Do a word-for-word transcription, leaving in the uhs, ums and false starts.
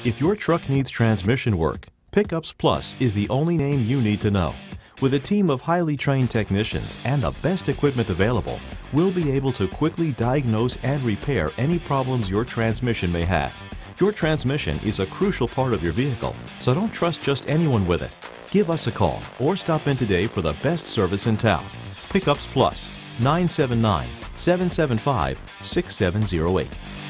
If your truck needs transmission work, Pickups Plus is the only name you need to know. With a team of highly trained technicians and the best equipment available, we'll be able to quickly diagnose and repair any problems your transmission may have. Your transmission is a crucial part of your vehicle, so don't trust just anyone with it. Give us a call or stop in today for the best service in town. Pickups Plus, nine seven nine, seven seven five, six seven zero eight.